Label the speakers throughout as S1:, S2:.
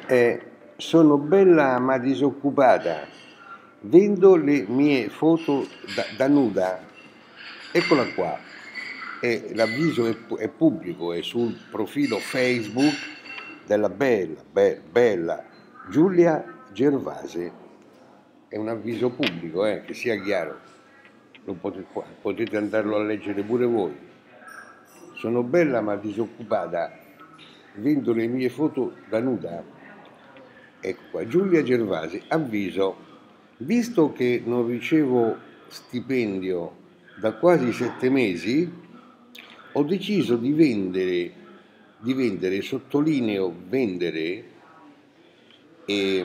S1: Sono bella ma disoccupata. Vendo le mie foto da nuda. Eccola qua. L'avviso è pubblico, è sul profilo Facebook della bella Giulia Gervasi. È un avviso pubblico, che sia chiaro. Potete andarlo a leggere pure voi. Sono bella ma disoccupata. Vendo le mie foto da nuda. Ecco qua, Giulia Gervasi, avviso, visto che non ricevo stipendio da quasi 7 mesi, ho deciso di vendere, sottolineo vendere, e,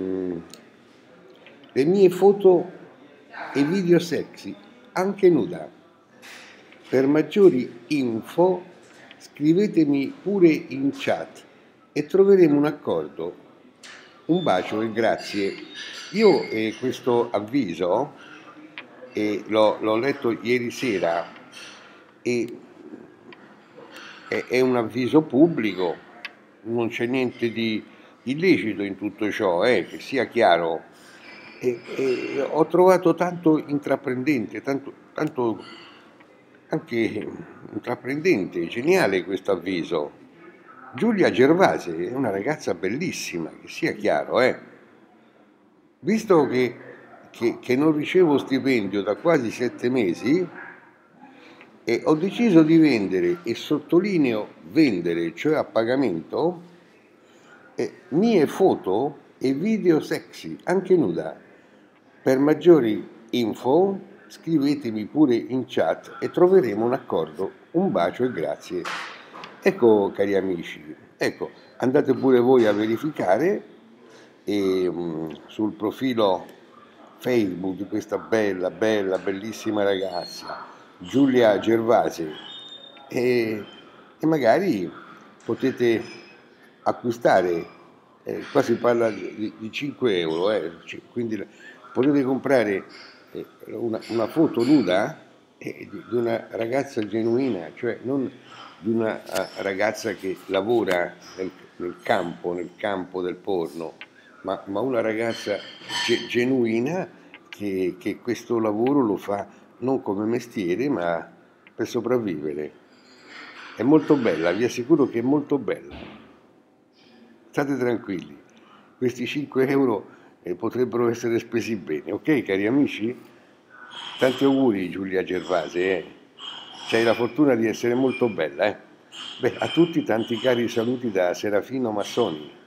S1: le mie foto e video sexy, anche nuda. Per maggiori info scrivetemi pure in chat e troveremo un accordo. Un bacio e grazie. Io questo avviso l'ho letto ieri sera e è un avviso pubblico, non c'è niente di illecito in tutto ciò, che sia chiaro. E ho trovato tanto intraprendente, tanto anche intraprendente, geniale questo avviso. Giulia Gervasi è una ragazza bellissima, che sia chiaro, Visto che non ricevo stipendio da quasi 7 mesi, ho deciso di vendere, e sottolineo vendere, cioè a pagamento, mie foto e video sexy, anche nuda. Per maggiori info scrivetemi pure in chat e troveremo un accordo. Un bacio e grazie. Ecco, cari amici, ecco, andate pure voi a verificare sul profilo Facebook di questa bellissima ragazza, Giulia Gervasi, e magari potete acquistare, qua si parla di 5 euro, quindi potete comprare una foto nuda di una ragazza genuina, cioè non di una ragazza che lavora nel campo del porno, ma una ragazza genuina che questo lavoro lo fa non come mestiere, ma per sopravvivere. È molto bella, vi assicuro che è molto bella. State tranquilli, questi 5 euro potrebbero essere spesi bene, ok cari amici? Tanti auguri Giulia Gervasi, C'hai la fortuna di essere molto bella, Beh, a tutti tanti cari saluti da Serafino Massoni.